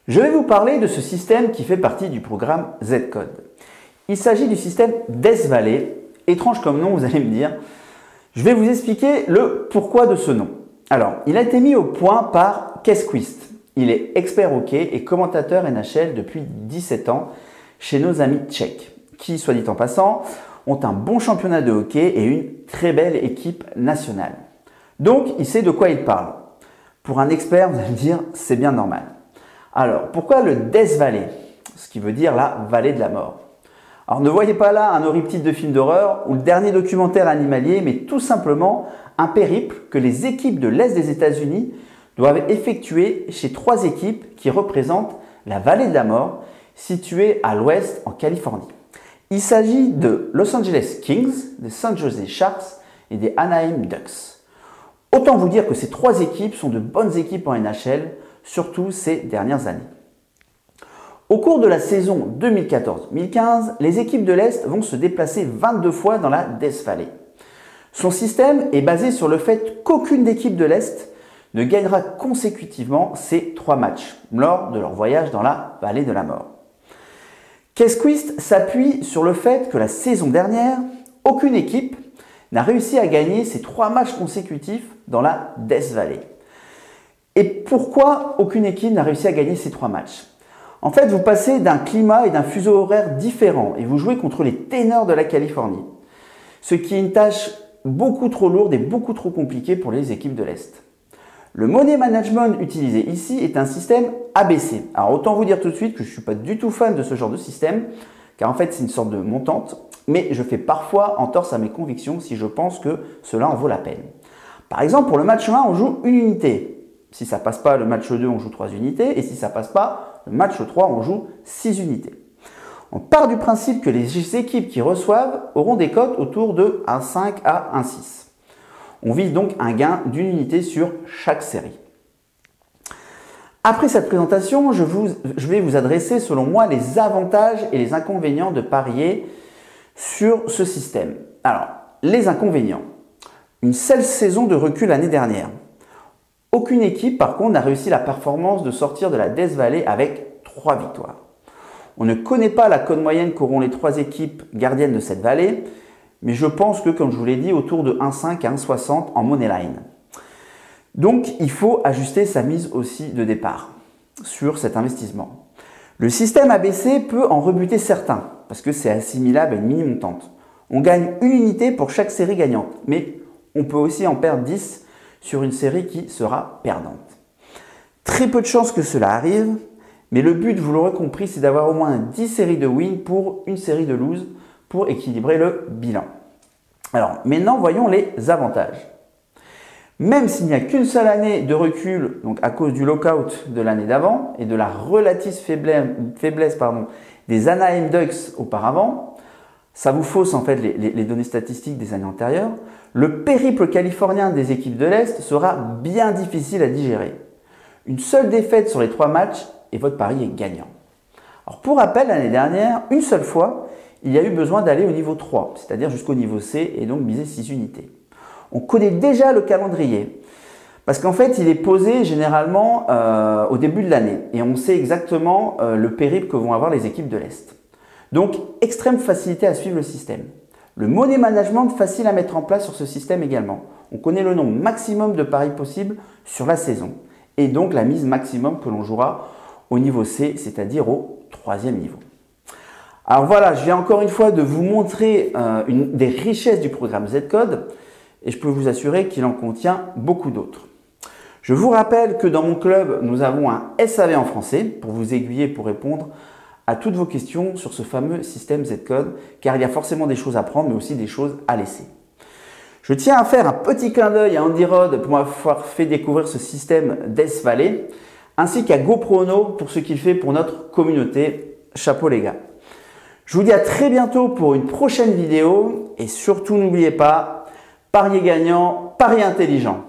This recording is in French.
Je vais vous parler de ce système qui fait partie du programme Z-Code. Il s'agit du système Death Valley. Étrange comme nom, vous allez me dire. Je vais vous expliquer le pourquoi de ce nom. Alors, il a été mis au point par Kesquist. Il est expert hockey et commentateur NHL depuis 17 ans chez nos amis tchèques, qui, soit dit en passant, ont un bon championnat de hockey et une très belle équipe nationale. Donc, il sait de quoi il parle. Pour un expert, vous allez me dire, c'est bien normal. Alors, pourquoi le Death Valley? Ce qui veut dire la vallée de la mort. Alors, ne voyez pas là un horripitique de film d'horreur ou le dernier documentaire animalier, mais tout simplement un périple que les équipes de l'Est des États-Unis doivent effectuer chez 3 équipes qui représentent la vallée de la mort, située à l'ouest en Californie. Il s'agit de Los Angeles Kings, des San Jose Sharks et des Anaheim Ducks. Autant vous dire que ces 3 équipes sont de bonnes équipes en NHL, surtout ces dernières années. Au cours de la saison 2014-2015, les équipes de l'Est vont se déplacer 22 fois dans la Death Valley. Son système est basé sur le fait qu'aucune équipe de l'Est ne gagnera consécutivement ces 3 matchs lors de leur voyage dans la vallée de la mort. Kesquist s'appuie sur le fait que la saison dernière, aucune équipe n'a réussi à gagner ces 3 matchs consécutifs dans la Death Valley. Et pourquoi aucune équipe n'a réussi à gagner ces 3 matchs? En fait, vous passez d'un climat et d'un fuseau horaire différent et vous jouez contre les ténors de la Californie, ce qui est une tâche beaucoup trop lourde et beaucoup trop compliquée pour les équipes de l'Est. Le money management utilisé ici est un système ABC. Alors autant vous dire tout de suite que je ne suis pas du tout fan de ce genre de système, car en fait c'est une sorte de montante, mais je fais parfois entorse à mes convictions si je pense que cela en vaut la peine. Par exemple, pour le match 1, on joue une unité. Si ça passe pas, le match 2, on joue 3 unités. Et si ça passe pas, le match 3, on joue 6 unités. On part du principe que les équipes qui reçoivent auront des cotes autour de 1,5 à 1,6. On vise donc un gain d'une unité sur chaque série. Après cette présentation, je vais vous adresser selon moi les avantages et les inconvénients de parier sur ce système. Alors, les inconvénients. Une seule saison de recul l'année dernière. Aucune équipe, par contre, n'a réussi la performance de sortir de la Death Valley avec 3 victoires. On ne connaît pas la cote moyenne qu'auront les 3 équipes gardiennes de cette vallée, mais je pense que, comme je vous l'ai dit, autour de 1,5 à 1,60 en money line. Donc, il faut ajuster sa mise aussi de départ sur cet investissement. Le système ABC peut en rebuter certains, parce que c'est assimilable à une mini-montante. On gagne une unité pour chaque série gagnante, mais on peut aussi en perdre 10 sur une série qui sera perdante. Très peu de chances que cela arrive, mais le but, vous l'aurez compris, c'est d'avoir au moins 10 séries de win pour une série de lose pour équilibrer le bilan. Alors, maintenant, voyons les avantages. Même s'il n'y a qu'une seule année de recul, donc à cause du lockout de l'année d'avant et de la relative faiblesse des Anaheim Ducks auparavant, ça vous fausse en fait les données statistiques des années antérieures, le périple californien des équipes de l'Est sera bien difficile à digérer. Une seule défaite sur les 3 matchs et votre pari est gagnant. Alors pour rappel, l'année dernière, une seule fois, il y a eu besoin d'aller au niveau 3, c'est-à-dire jusqu'au niveau C et donc miser 6 unités. On connaît déjà le calendrier parce qu'en fait, il est posé généralement au début de l'année et on sait exactement le périple que vont avoir les équipes de l'Est. Donc, extrême facilité à suivre le système. Le money management facile à mettre en place sur ce système également. On connaît le nombre maximum de paris possibles sur la saison et donc la mise maximum que l'on jouera au niveau C, c'est-à-dire au 3e niveau. Alors voilà, je viens encore une fois de vous montrer des richesses du programme Z-Code et je peux vous assurer qu'il en contient beaucoup d'autres. Je vous rappelle que dans mon club, nous avons un SAV en français pour vous aiguiller pour répondre à toutes vos questions sur ce fameux système Z-Code, car il y a forcément des choses à prendre, mais aussi des choses à laisser. Je tiens à faire un petit clin d'œil à Andy Rod pour m'avoir fait découvrir ce système Death Valley, ainsi qu'à GoProno pour ce qu'il fait pour notre communauté. Chapeau les gars. Je vous dis à très bientôt pour une prochaine vidéo, et surtout n'oubliez pas, pariez gagnant, pariez intelligent.